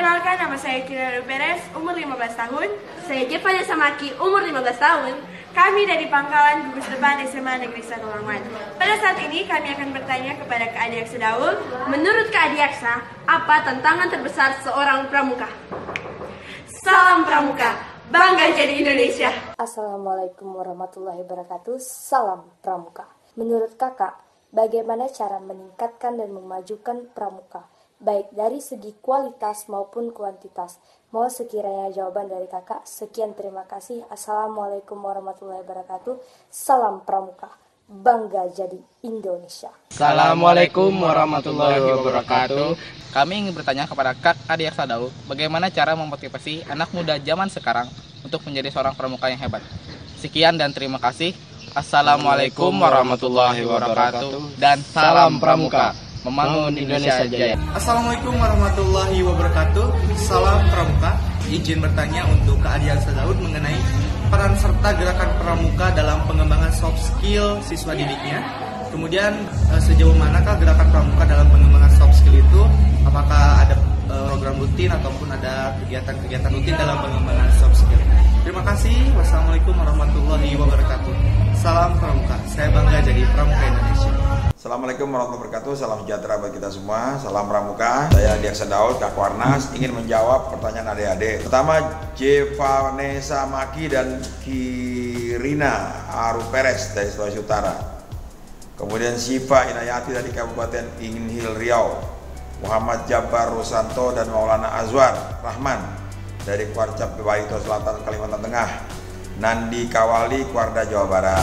Perkenalkan, nama saya Kirana Perez, umur 15 tahun. Saya Jevanya Samaki, umur 15 tahun. Kami dari Pangkalan Gugus Depan SMA Negeri 1 Langwan. Pada saat ini kami akan bertanya kepada Kak Adiaksa Daud. Menurut Kak Adiaksa, apa tantangan terbesar seorang pramuka? Salam Pramuka, bangga jadi Indonesia. Assalamualaikum warahmatullahi wabarakatuh. Salam Pramuka. Menurut kakak, bagaimana cara meningkatkan dan memajukan pramuka, baik dari segi kualitas maupun kuantitas? Mohon sekiranya jawaban dari kakak. Sekian, terima kasih. Assalamualaikum warahmatullahi wabarakatuh. Salam Pramuka, bangga jadi Indonesia. Assalamualaikum warahmatullahi wabarakatuh. Kami ingin bertanya kepada Kak Adiaksa Daud, bagaimana cara memotivasi anak muda zaman sekarang untuk menjadi seorang pramuka yang hebat. Sekian dan terima kasih. Assalamualaikum warahmatullahi wabarakatuh dan salam pramuka. Membangun Indonesia Jaya. Assalamualaikum warahmatullahi wabarakatuh. Salam Pramuka. Izin bertanya untuk Kak Adiaksa Daud mengenai peran serta gerakan pramuka dalam pengembangan soft skill siswa didiknya. Kemudian sejauh manakah gerakan pramuka dalam pengembangan soft skill itu? Apakah ada program rutin ataupun ada kegiatan-kegiatan rutin dalam pengembangan soft skill? Terima kasih. Wassalamualaikum warahmatullahi wabarakatuh. Salam Pramuka. Saya bangga jadi Pramuka Indonesia. Assalamualaikum warahmatullahi wabarakatuh. Salam sejahtera bagi kita semua. Salam Pramuka. Saya Adiaksa Daud, Kak Warnas, ingin menjawab pertanyaan adik-adik. Pertama, Jevanesa Maki dan Kirina Aru Perez dari Sulawesi Utara. Kemudian Siva Inayati dari Kabupaten Inhil Riau. Muhammad Jabbar Rusanto dan Maulana Azwar Rahman dari Kuarcap Barito Selatan, Kalimantan Tengah. Nandi Kawali, Kuarda, Jawa Barat.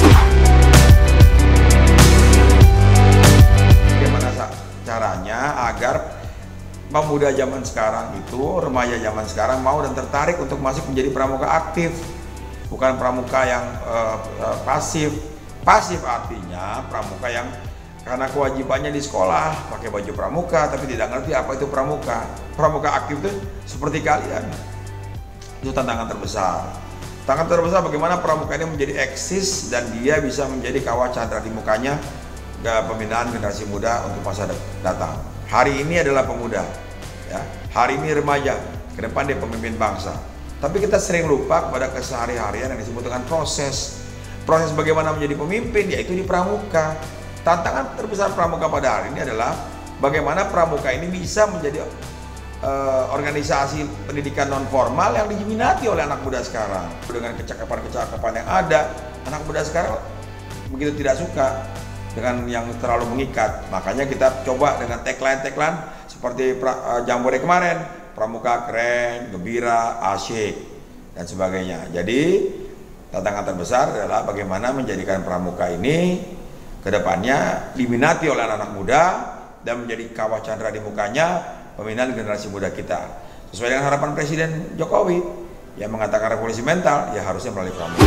Bagaimana caranya agar pemuda zaman sekarang itu, remaja zaman sekarang mau dan tertarik untuk masuk menjadi pramuka aktif, bukan pramuka yang pasif. Pasif artinya pramuka yang karena kewajibannya di sekolah pakai baju pramuka tapi tidak ngerti apa itu pramuka. Pramuka aktif itu seperti kalian. Itu tantangan terbesar. Tantangan terbesar bagaimana pramuka ini menjadi eksis dan dia bisa menjadi kawah candra di mukanya pembinaan generasi muda untuk masa datang. Hari ini adalah pemuda, ya. Hari ini remaja, ke depan dia pemimpin bangsa. Tapi kita sering lupa pada kesehari-harian yang disebut dengan proses. Proses bagaimana menjadi pemimpin yaitu di pramuka. Tantangan terbesar pramuka pada hari ini adalah bagaimana pramuka ini bisa menjadi organisasi pendidikan non formal yang diminati oleh anak muda sekarang. Dengan kecakapan-kecakapan yang ada, anak muda sekarang begitu tidak suka dengan yang terlalu mengikat. Makanya kita coba dengan tagline seperti Jambore kemarin, pramuka keren, gembira, asyik dan sebagainya. Jadi tantangan terbesar adalah bagaimana menjadikan pramuka ini kedepannya diminati oleh anak-anak muda dan menjadi kawah candra di mukanya pembinaan generasi muda kita. Sesuai dengan harapan Presiden Jokowi yang mengatakan revolusi mental, ya harusnya melalui pramuka.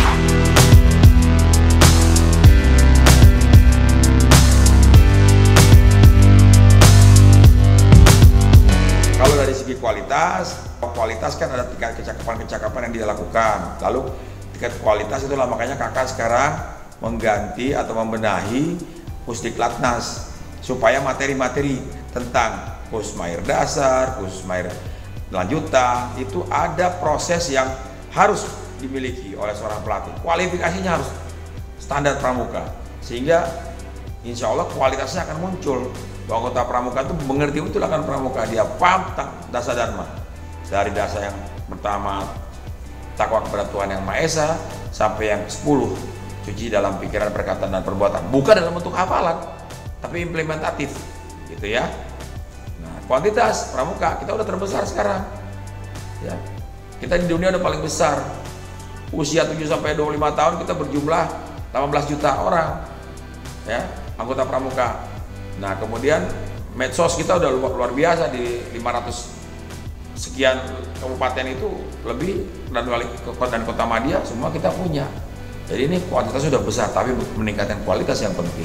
Kalau dari segi kualitas kan ada tingkat kecakapan yang dia lakukan. Lalu tingkat kualitas itulah makanya kakak sekarang mengganti atau membenahi Pusdiklatnas supaya materi-materi tentang Kusmair dasar, Kusmair lanjutan itu ada proses yang harus dimiliki oleh seorang pelatih. Kualifikasinya harus standar pramuka sehingga insya Allah kualitasnya akan muncul. Anggota pramuka itu mengerti betul akan pramuka, dia paham dasa dharma dari dasa yang pertama takwa kepada Tuhan Yang Maha Esa sampai yang 10 suci dalam pikiran, perkataan dan perbuatan, bukan dalam bentuk hafalan tapi implementatif gitu ya. Nah, kuantitas pramuka kita udah terbesar sekarang ya, kita di dunia udah paling besar. Usia 7-25 tahun kita berjumlah 18 juta orang ya anggota pramuka. Nah kemudian medsos kita udah luar biasa, di 500 sekian kabupaten itu lebih, dan kota Madia semua kita punya. Jadi ini kuantitas sudah besar tapi meningkatkan kualitas yang penting.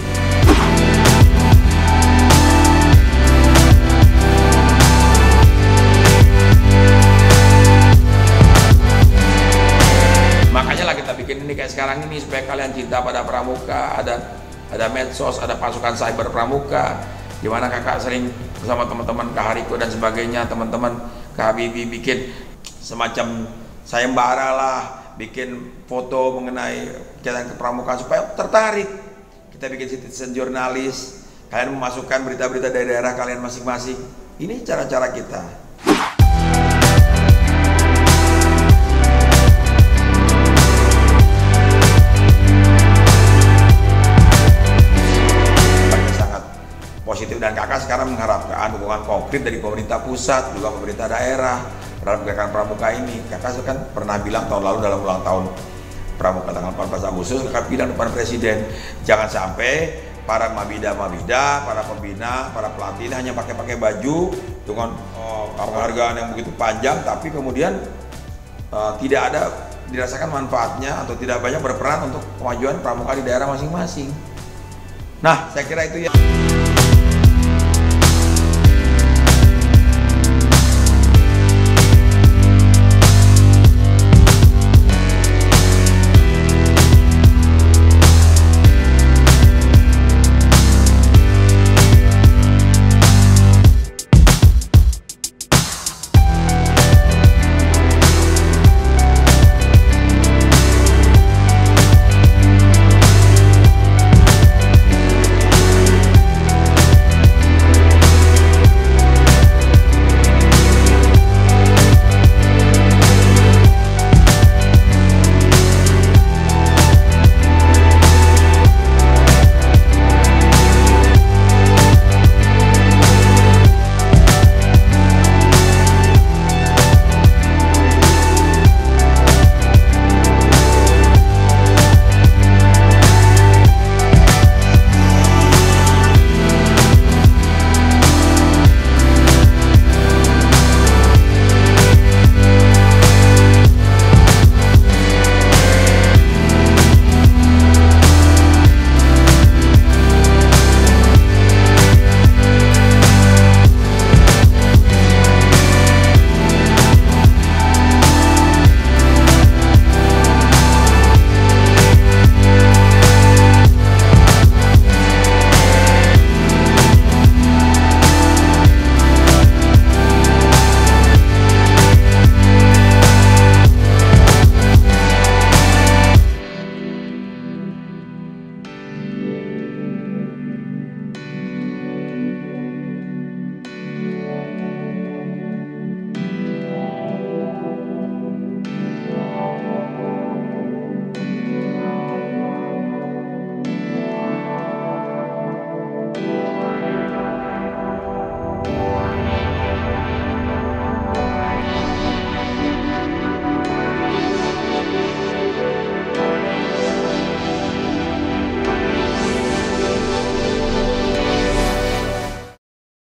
Makanya lah kita bikin ini kayak sekarang ini supaya kalian cinta pada pramuka. Ada medsos, ada pasukan cyber pramuka, di mana kakak sering bersama teman-teman Kak Hariko dan sebagainya, teman-teman Kak Habibie bikin semacam sayembara lah, bikin foto mengenai kegiatan kepramukaan supaya tertarik. Kita bikin citizen jurnalis, kalian memasukkan berita-berita dari daerah kalian masing-masing. Ini cara-cara kita. Sangat positif dan kakak sekarang mengharapkan dukungan konkret dari pemerintah pusat, juga pemerintah daerah dalam gerakan pramuka ini. Kakak kan pernah bilang tahun lalu dalam ulang tahun pramuka tanggal 14 Agustus, kakak bilang depan presiden, jangan sampai para mabida-mabida, para pembina, para pelatih hanya pakai baju dengan penghargaan yang begitu panjang, tapi kemudian tidak ada dirasakan manfaatnya atau tidak banyak berperan untuk kemajuan pramuka di daerah masing-masing. Nah, saya kira itu ya.